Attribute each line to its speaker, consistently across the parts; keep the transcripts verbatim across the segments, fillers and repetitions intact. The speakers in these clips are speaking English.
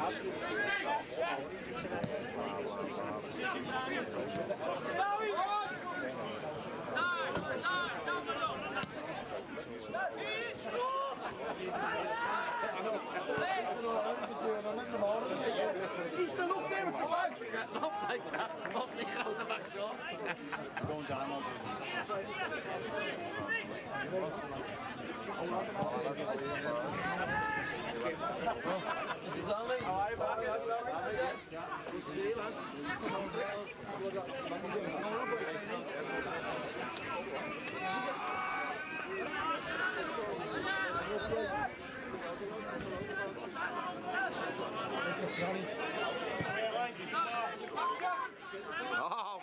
Speaker 1: He's still up there with the bags. Not like that. Not like out the back shot. Going down. Is it on me? Aye, back. See, lads.
Speaker 2: Oh!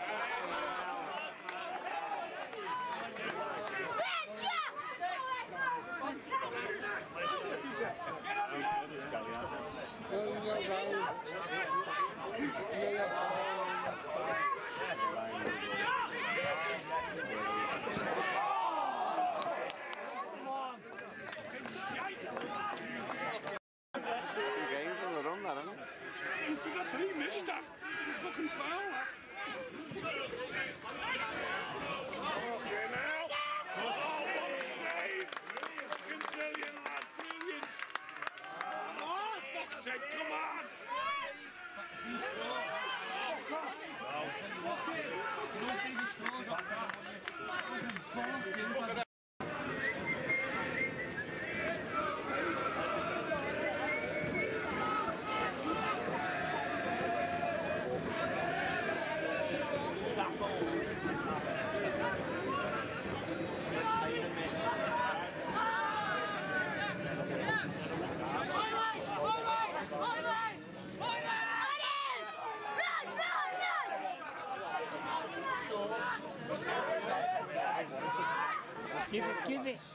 Speaker 2: Two games on the run, that, isn't it?
Speaker 3: You got three missed that. You fucking foul that. Okay now. Oh, what a save! Fucking brilliant, lad. Brilliant. Oh, fuck's sake, come on.
Speaker 4: Give it, give it.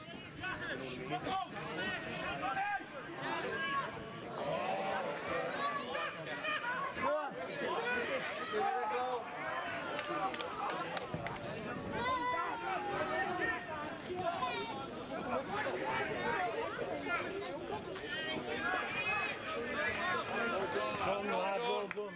Speaker 1: Go on.
Speaker 4: Come lad, well done.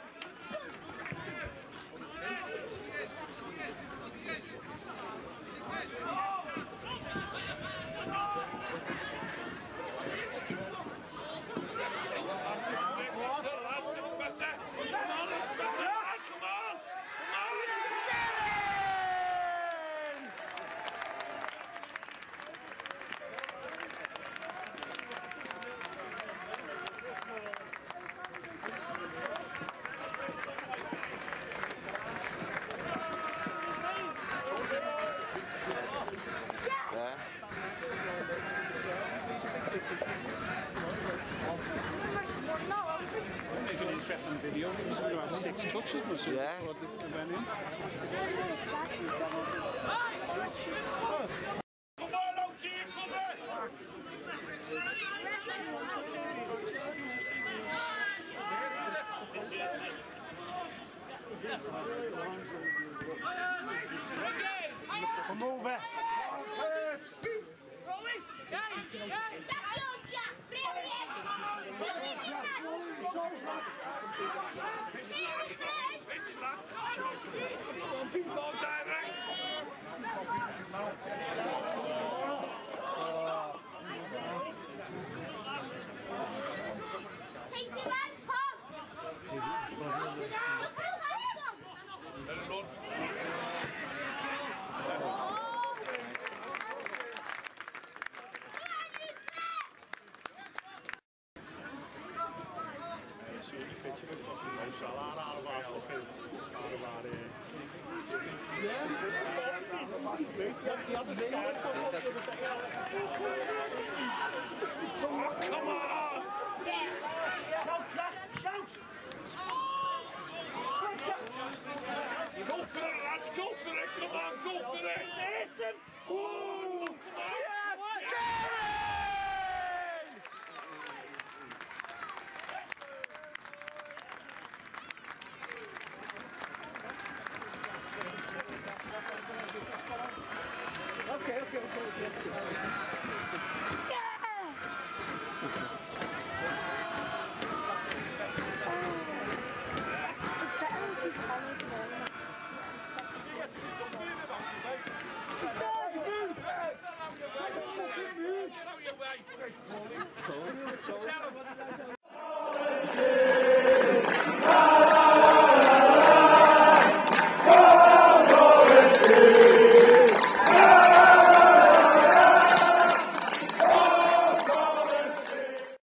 Speaker 3: Make an interesting video. It was about six touches or something.
Speaker 2: Yeah.
Speaker 3: Towards the venue. Come on, don't see it coming!
Speaker 4: Come over.
Speaker 5: Rolling! Guys! Guys! That's your Jack! Brilliant! Brilliant!
Speaker 3: Big ball direct!
Speaker 5: Take your man, Tom! Look who has some!
Speaker 3: Picture of fucking Mo Salah out of our fucking out of our
Speaker 1: Yeah. The other side.
Speaker 3: come on!
Speaker 4: Shout, Jack, shout!
Speaker 3: You go for it, lads, go for it, come on, go for it!
Speaker 4: Listen!
Speaker 3: Oh, come on!
Speaker 1: Okay, okay, okay, okay.
Speaker 5: Yeah! He's done.